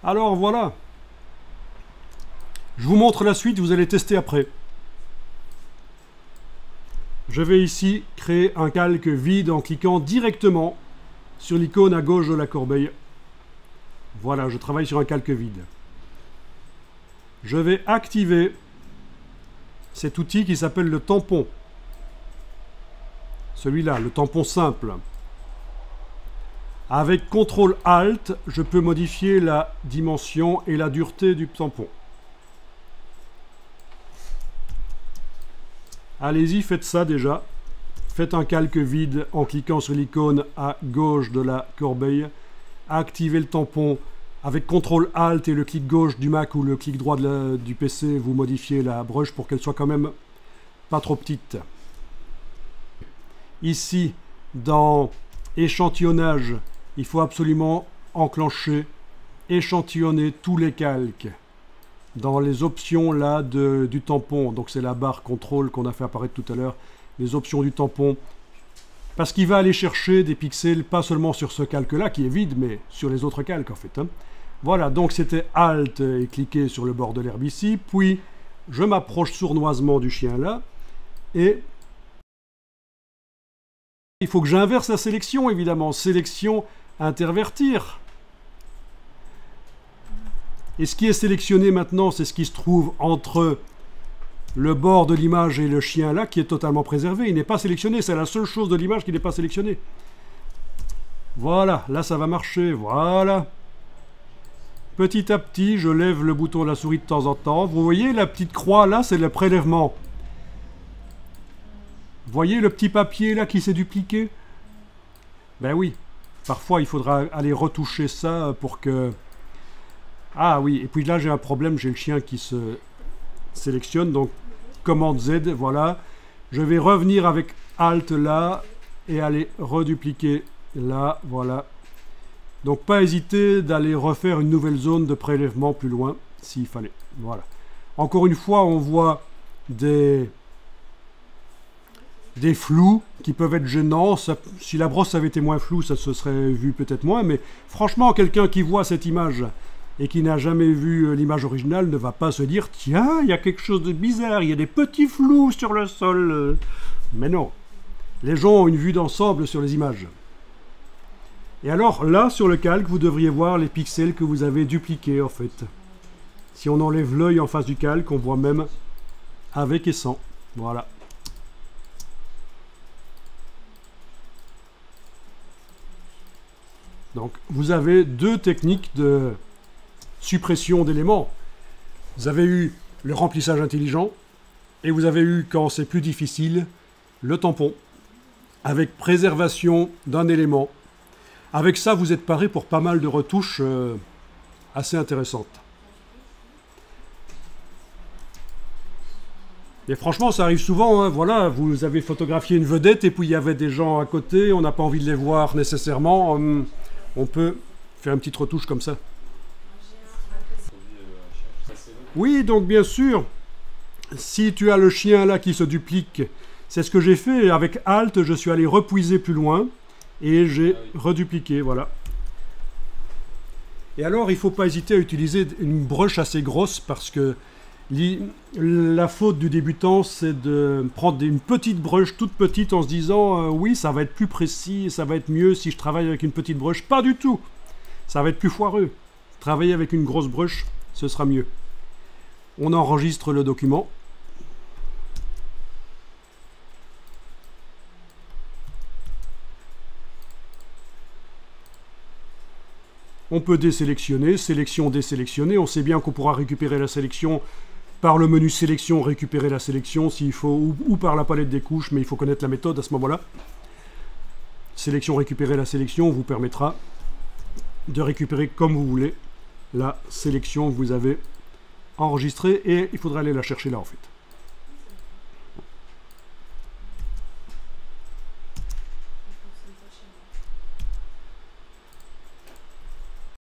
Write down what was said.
Alors voilà. Je vous montre la suite, vous allez tester après. Je vais ici créer un calque vide en cliquant directement sur l'icône à gauche de la corbeille. Voilà, je travaille sur un calque vide. Je vais activer cet outil qui s'appelle le tampon. Celui-là, le tampon simple. Avec CTRL-ALT, je peux modifier la dimension et la dureté du tampon. Allez-y, faites ça déjà. Faites un calque vide en cliquant sur l'icône à gauche de la corbeille. Activez le tampon. Avec CTRL-ALT et le clic gauche du Mac ou le clic droit du PC, vous modifiez la brush pour qu'elle soit quand même pas trop petite. Ici, dans échantillonnage, il faut absolument enclencher, échantillonner tous les calques. Dans les options là du tampon, donc c'est la barre contrôle qu'on a fait apparaître tout à l'heure, les options du tampon, parce qu'il va aller chercher des pixels, pas seulement sur ce calque-là qui est vide, mais sur les autres calques en fait. Voilà, donc c'était Alt et cliquer sur le bord de l'herbe ici, puis je m'approche sournoisement du chien là, et il faut que j'inverse la sélection évidemment, sélection, intervertir. Et ce qui est sélectionné maintenant, c'est ce qui se trouve entre le bord de l'image et le chien là, qui est totalement préservé. Il n'est pas sélectionné, c'est la seule chose de l'image qui n'est pas sélectionnée. Voilà, là ça va marcher, voilà. Petit à petit, je lève le bouton de la souris de temps en temps. Vous voyez la petite croix là, c'est le prélèvement. Vous voyez le petit papier là qui s'est dupliqué? Ben oui, parfois il faudra aller retoucher ça pour que... Ah oui, et puis là j'ai un problème, j'ai le chien qui se sélectionne, donc commande Z, voilà. Je vais revenir avec Alt là et aller redupliquer là, voilà. Donc pas hésiter d'aller refaire une nouvelle zone de prélèvement plus loin, s'il fallait. Voilà. Encore une fois, on voit des flous qui peuvent être gênants. Si la brosse avait été moins floue, ça se serait vu peut-être moins. Mais franchement, quelqu'un qui voit cette image et qui n'a jamais vu l'image originale ne va pas se dire « Tiens, il y a quelque chose de bizarre, il y a des petits flous sur le sol. » Mais non, les gens ont une vue d'ensemble sur les images. Et alors là, sur le calque, vous devriez voir les pixels que vous avez dupliqués en fait. Si on enlève l'œil en face du calque, on voit même avec et sans. Voilà. Donc vous avez deux techniques de suppression d'éléments. Vous avez eu le remplissage intelligent et vous avez eu, quand c'est plus difficile, le tampon avec préservation d'un élément. Avec ça, vous êtes paré pour pas mal de retouches assez intéressantes. Et franchement, ça arrive souvent, hein. Voilà, vous avez photographié une vedette et puis il y avait des gens à côté, on n'a pas envie de les voir nécessairement. On peut faire une petite retouche comme ça. Oui, donc bien sûr, si tu as le chien là qui se duplique, c'est ce que j'ai fait. Avec Alt, je suis allé repuiser plus loin. Et j'ai redupliqué, voilà. Et alors, il ne faut pas hésiter à utiliser une brush assez grosse parce que la faute du débutant, c'est de prendre une petite brush toute petite en se disant oui, ça va être plus précis, ça va être mieux si je travaille avec une petite brush. Pas du tout. Ça va être plus foireux. Travailler avec une grosse brush, ce sera mieux. On enregistre le document. On peut désélectionner, sélection, désélectionner. On sait bien qu'on pourra récupérer la sélection par le menu sélection, récupérer la sélection s'il faut, ou par la palette des couches, mais il faut connaître la méthode à ce moment-là. Sélection, récupérer la sélection vous permettra de récupérer comme vous voulez la sélection que vous avez enregistrée et il faudra aller la chercher là en fait.